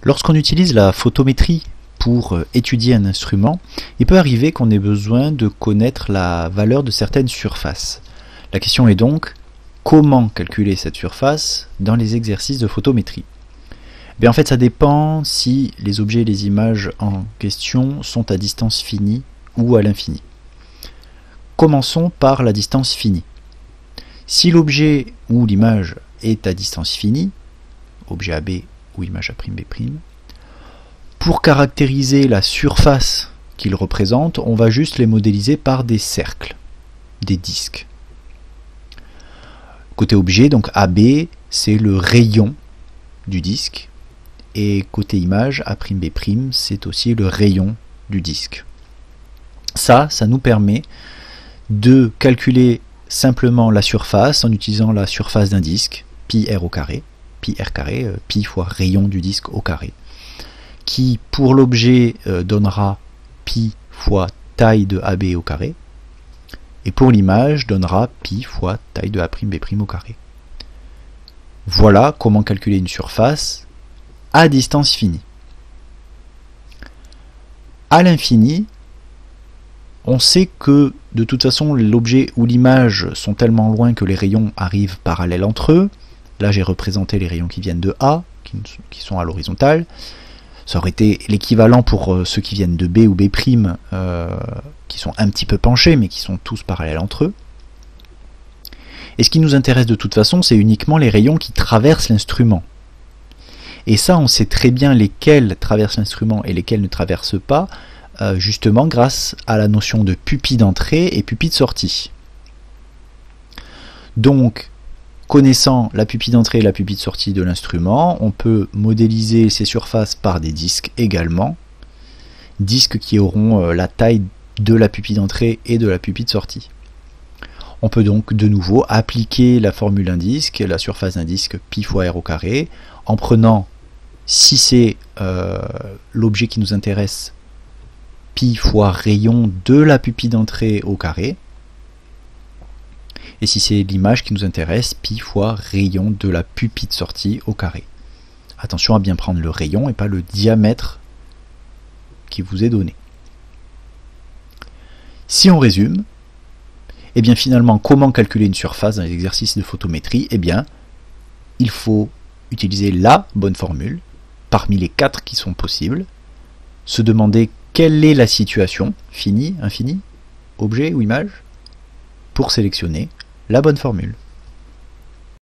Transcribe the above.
Lorsqu'on utilise la photométrie pour étudier un instrument, il peut arriver qu'on ait besoin de connaître la valeur de certaines surfaces. La question est donc, comment calculer cette surface dans les exercices de photométrie? En fait, ça dépend si les objets et les images en question sont à distance finie ou à l'infini. Commençons par la distance finie. Si l'objet ou l'image est à distance finie, objet AB ou image A'B', pour caractériser la surface qu'il représente, on va juste les modéliser par des cercles, des disques. Côté objet, donc AB, c'est le rayon du disque, et côté image, A'B', c'est aussi le rayon du disque. Ça nous permet de calculer simplement la surface en utilisant la surface d'un disque, pi r au carré, pi fois rayon du disque au carré, qui pour l'objet donnera pi fois taille de AB au carré, et pour l'image donnera pi fois taille de A'B' au carré. Voilà comment calculer une surface à distance finie. À l'infini, on sait que de toute façon l'objet ou l'image sont tellement loin que les rayons arrivent parallèles entre eux. Là j'ai représenté les rayons qui viennent de A, qui sont à l'horizontale. Ça aurait été l'équivalent pour ceux qui viennent de B ou B', qui sont un petit peu penchés, mais qui sont tous parallèles entre eux. Et ce qui nous intéresse de toute façon, c'est uniquement les rayons qui traversent l'instrument. Et ça, on sait très bien lesquels traversent l'instrument et lesquels ne traversent pas, justement grâce à la notion de pupille d'entrée et pupille de sortie. Donc, connaissant la pupille d'entrée et la pupille de sortie de l'instrument, on peut modéliser ces surfaces par des disques également, disques qui auront la taille de la pupille d'entrée et de la pupille de sortie. On peut donc de nouveau appliquer la formule d'un disque, la surface d'un disque pi fois r au carré, en prenant, si c'est l'objet qui nous intéresse, pi fois rayon de la pupille d'entrée au carré, et si c'est l'image qui nous intéresse, pi fois rayon de la pupille de sortie au carré. Attention à bien prendre le rayon et pas le diamètre qui vous est donné. Si on résume, et bien finalement comment calculer une surface dans les exercices de photométrie? Il faut utiliser la bonne formule parmi les 4 qui sont possibles, se demander quelle est la situation, fini, infini, objet ou image, pour sélectionner la bonne formule.